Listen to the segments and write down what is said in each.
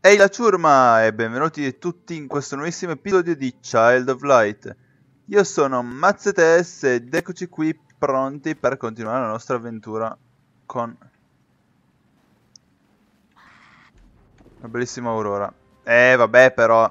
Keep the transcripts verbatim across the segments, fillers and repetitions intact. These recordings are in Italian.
Ehi la ciurma e benvenuti tutti in questo nuovissimo episodio di Child of Light. Io sono Mazzetes ed eccoci qui pronti per continuare la nostra avventura con la bellissima Aurora. Eh vabbè però...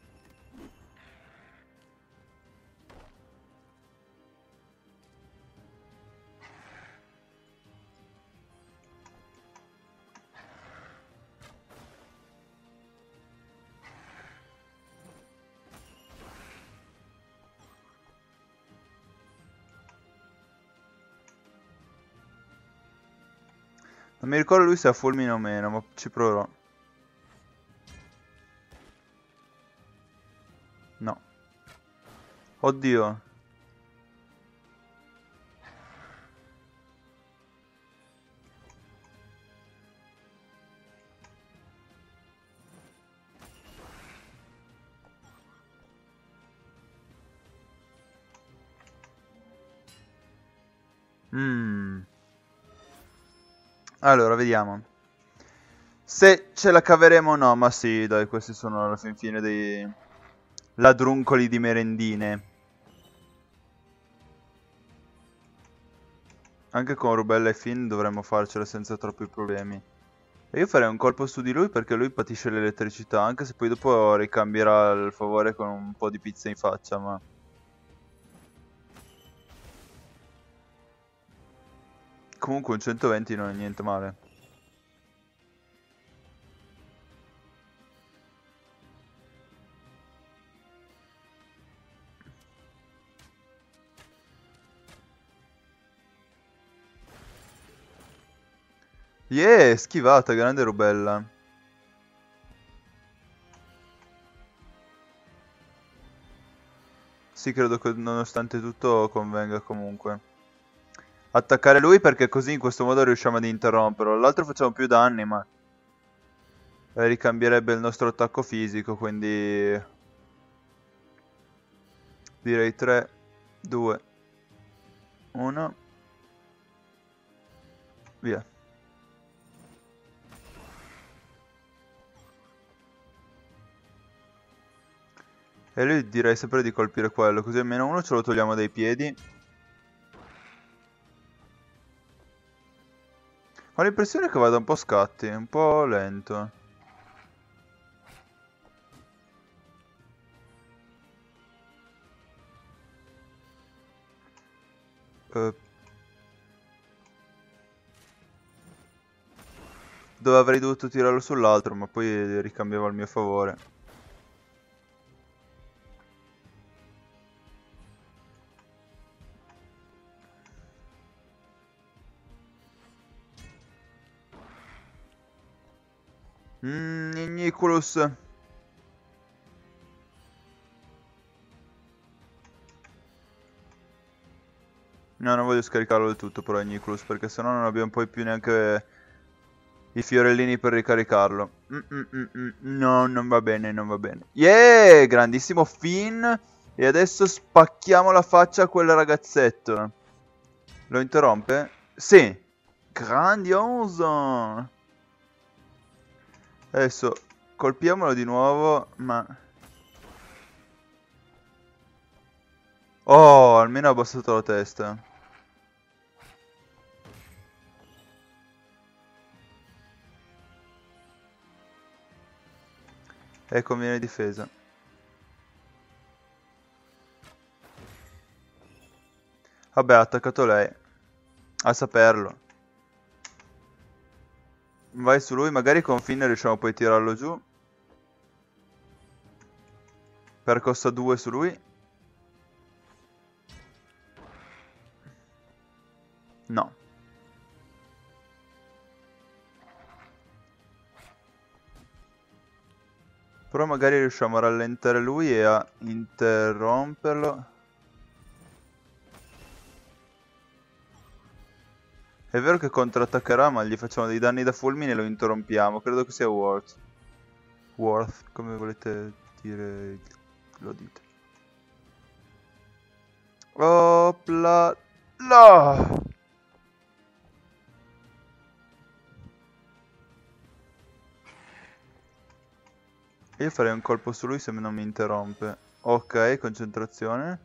Non mi ricordo lui se ha fulmine o meno, ma ci proverò. No. Oddio. Mmm. Allora, vediamo. Se ce la caveremo o no, ma sì, dai, questi sono alla fin fine dei ladruncoli di merendine. Anche con Rubella e Finn dovremmo farcela senza troppi problemi. E io farei un colpo su di lui perché lui patisce l'elettricità, anche se poi dopo ricambierà il favore con un po' di pizza in faccia, ma... Comunque un centoventi non è niente male. Yeah, schivata, grande Rubella. Sì, credo che nonostante tutto convenga comunque. Attaccare lui perché così in questo modo riusciamo ad interromperlo. L'altro facciamo più danni, ma... ricambierebbe il nostro attacco fisico, quindi... direi tre, due, uno. Via. E lui direi sempre di colpire quello, così almeno uno ce lo togliamo dai piedi. Ho l'impressione che vada un po' a scatti, un po' lento. Uh, dove avrei dovuto tirarlo sull'altro, ma poi ricambiava al mio favore. Mmm, Niculus. No, non voglio scaricarlo del tutto però Niculus, perché sennò non abbiamo poi più neanche i fiorellini per ricaricarlo. Mm, mm, mm, mm. No, non va bene, non va bene. Yeah, grandissimo Finn. E adesso spacchiamo la faccia a quel ragazzetto. Lo interrompe? Sì. Grandioso. Adesso colpiamolo di nuovo, ma... Oh, almeno ha abbassato la testa. E conviene difesa. Vabbè, ha attaccato lei. A saperlo. Vai su lui, magari con Finn riusciamo poi a tirarlo giù. Percossa due su lui. No. Però magari riusciamo a rallentare lui e a interromperlo. È vero che contrattaccherà, ma gli facciamo dei danni da fulmine e lo interrompiamo. Credo che sia Worth. Worth, come volete dire, lo dite. Opla. No! Io farei un colpo su lui se non mi interrompe. Ok, concentrazione.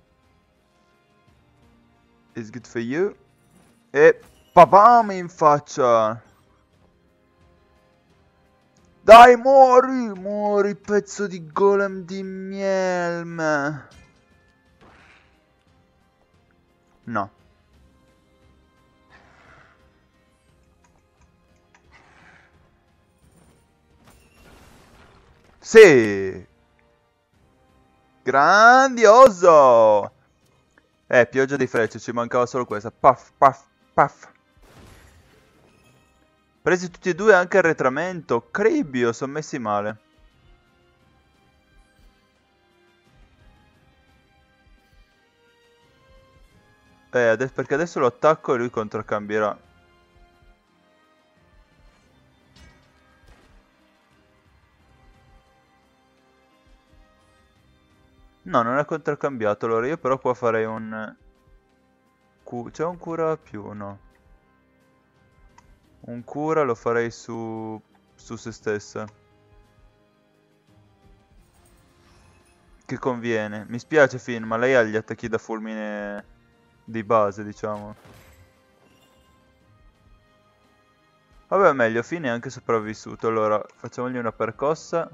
It's good for you. E papam in faccia. Dai, muori, muori, pezzo di golem di mielme. No. Sì. Grandioso. Eh, pioggia di frecce, ci mancava solo questa. Puff, puff, puff. Presi tutti e due anche arretramento. Cribbio, sono messi male. Eh, adesso, perché adesso lo attacco e lui contraccambierà. No, non è contraccambiato. Allora io però qua farei un... Cu- C'è un cura più? No. Un cura lo farei su... su se stessa. Che conviene. Mi spiace Finn, ma lei ha gli attacchi da fulmine di base, diciamo. Vabbè, meglio, Finn è anche sopravvissuto. Allora, facciamogli una percossa.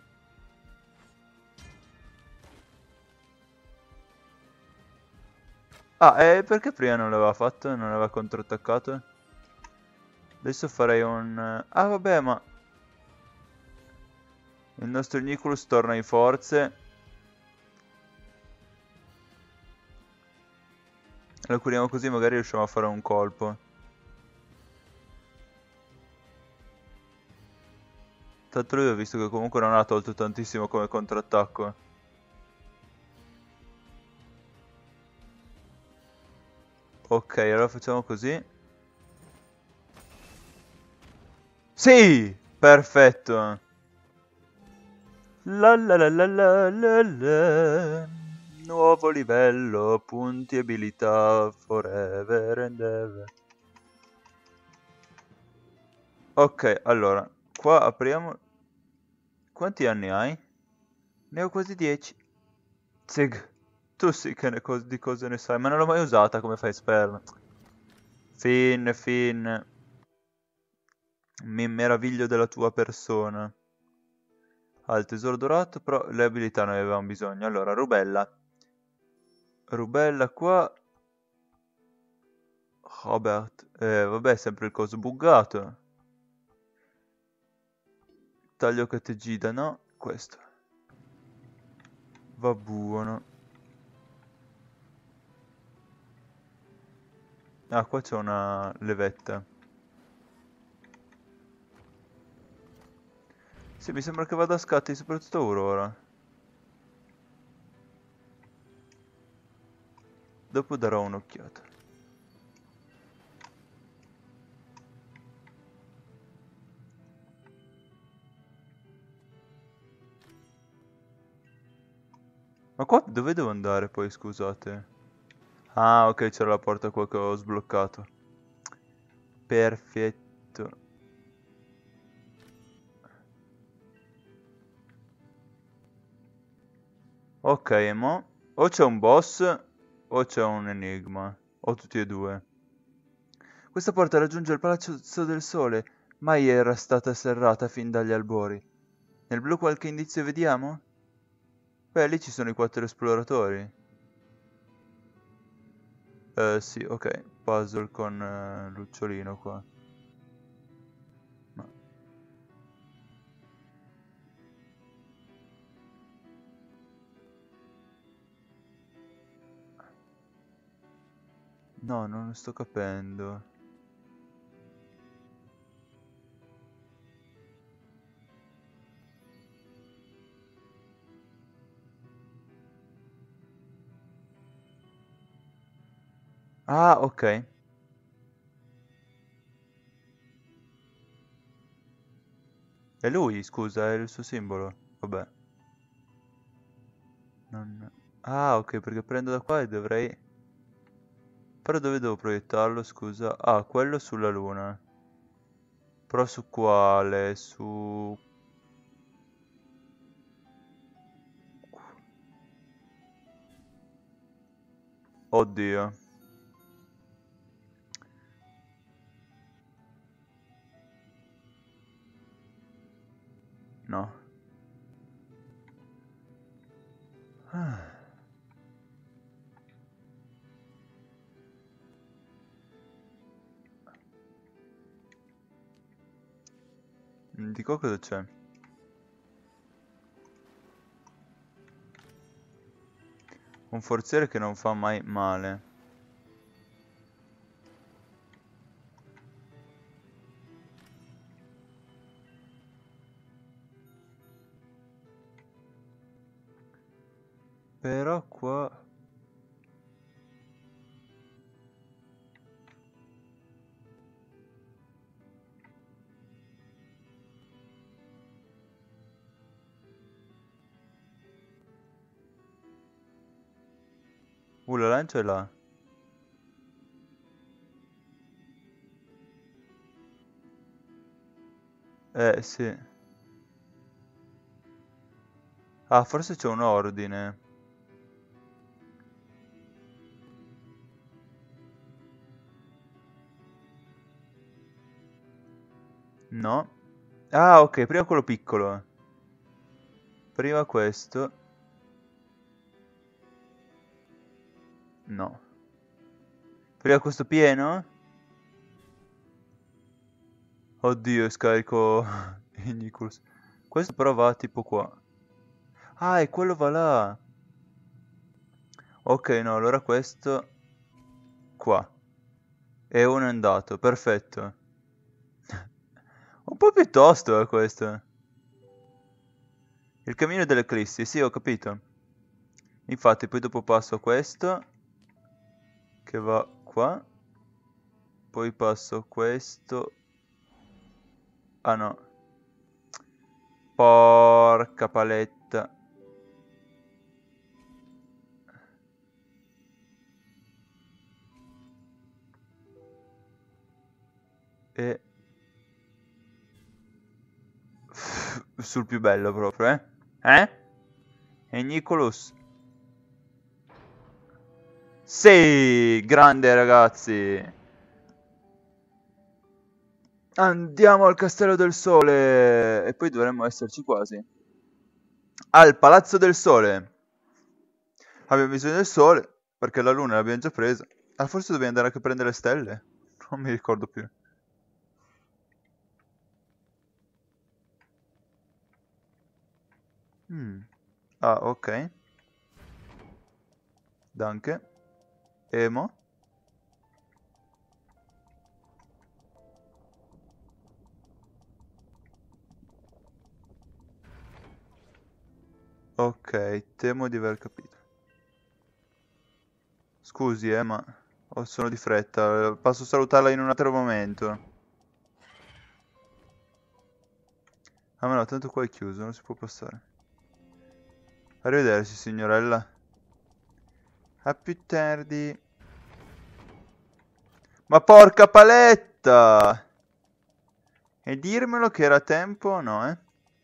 Ah, e perché prima non l'aveva fatto? Non aveva controattaccato? Adesso farei un... Ah, vabbè, ma... Il nostro Nicholas torna in forze. Lo curiamo così magari riusciamo a fare un colpo. Tanto lui ho visto che comunque non ha tolto tantissimo come contrattacco. Ok, allora facciamo così. Sì! Perfetto! La la la la la la la. Nuovo livello, punti abilità, forever and ever. Ok, allora, qua apriamo... Quanti anni hai? Ne ho quasi dieci. Zig, tu sì che ne cos- di cose ne sai, ma non l'ho mai usata, come fai sperma? Finn, Finn, mi meraviglio della tua persona. Ah, il tesoro dorato, però le abilità noi avevamo bisogno. Allora, Rubella. Rubella qua. Robert. Eh, vabbè, sempre il coso buggato. Taglio che te gida, no? Questo. Va buono. Ah, qua c'è una levetta. Sì, mi sembra che vada a scatti, soprattutto Aurora. Dopo darò un'occhiata. Ma qua dove devo andare poi, scusate? Ah, ok, c'era la porta qua che ho sbloccato. Perfetto. Ok, mo o c'è un boss o c'è un enigma, o tutti e due. Questa porta raggiunge il Palazzo del Sole, mai era stata serrata fin dagli albori. Nel blu qualche indizio vediamo? Beh, lì ci sono i quattro esploratori. Eh, sì, ok, puzzle con eh, Lucciolino qua. Ma... No, non sto capendo. Ah, ok. È lui, scusa, è il suo simbolo. Vabbè. Non... Ah, ok, perché prendo da qua e dovrei... Però dove devo proiettarlo, scusa? Ah, quello sulla luna. Però su quale? Su... Oddio. No. Non dico cosa c'è. Un forziere che non fa mai male. Però qua... Uh, la lancia è là. Eh, sì. Ah, forse c'è un ordine. No. Ah, ok, prima quello piccolo. Prima questo. No. Prima questo pieno? Oddio, scarico Ignicus. Questo però va tipo qua. Ah, e quello va là. Ok, no, allora questo qua. E uno è andato, perfetto. Un po' più tosto è questo. Il cammino dell'eclissi, sì, ho capito. Infatti, poi dopo passo a questo, che va qua. Poi passo questo. Ah no. Porca paletta. E... sul più bello proprio, eh? Eh? E Nicholas. Sì, grande ragazzi. Andiamo al Castello del Sole. E poi dovremmo esserci quasi. Al Palazzo del Sole. Abbiamo bisogno del Sole, perché la Luna l'abbiamo già presa. Ah, forse dobbiamo andare anche a prendere le stelle? Non mi ricordo più. Mm. Ah, ok. Danke. Emo. Ok, temo di aver capito. Scusi, eh, ma oh, sono di fretta. Passo a salutarla in un altro momento. Ah, ma no, tanto qua è chiuso, non si può passare. Arrivederci, signorella. A più tardi. Ma porca paletta! E dirmelo che era tempo, no, eh?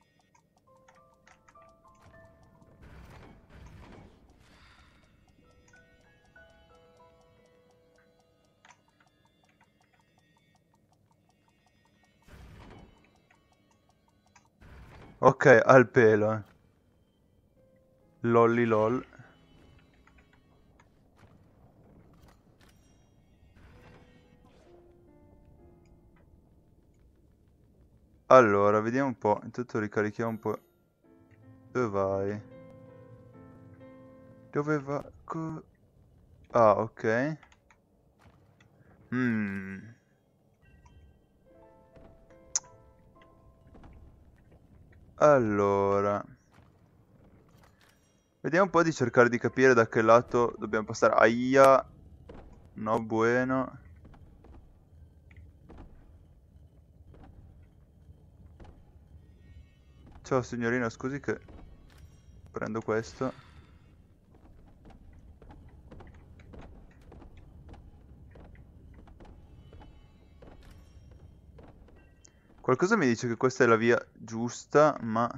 Ok, al pelo, eh. Lolli lol. Allora, vediamo un po'. Intanto ricarichiamo un po'. Dove vai? Dove va? Co- ah, ok. Mm. Allora. Vediamo un po' di cercare di capire da che lato dobbiamo passare. Aia. No, bueno. Ciao signorina, scusi che prendo questo. Qualcosa mi dice che questa è la via giusta, ma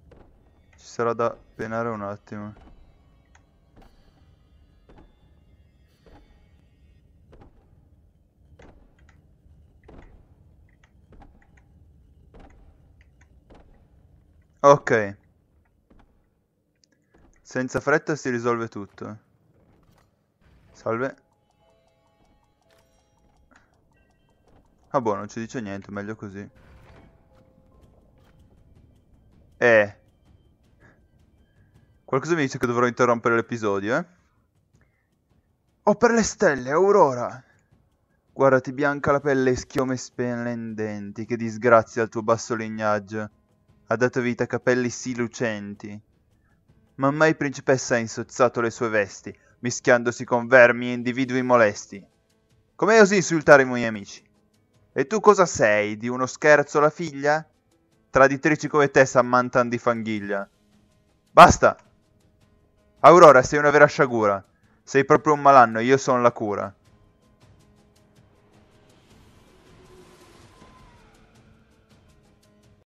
ci sarà da penare un attimo. Ok. Senza fretta si risolve tutto. Salve. Ah boh, non ci dice niente, meglio così. Eh. Qualcosa mi dice che dovrò interrompere l'episodio, eh? Oh, per le stelle, Aurora! Guardati bianca la pelle e schiome splendenti, che disgrazia al tuo basso lignaggio. Ha dato vita a capelli sì lucenti. Ma mai principessa ha insozzato le sue vesti, mischiandosi con vermi e individui molesti. Come osi insultare i miei amici? E tu cosa sei, di uno scherzo la figlia? Traditrici come te s'ammantan di fanghiglia. Basta! Aurora, sei una vera sciagura. Sei proprio un malanno e io son la cura.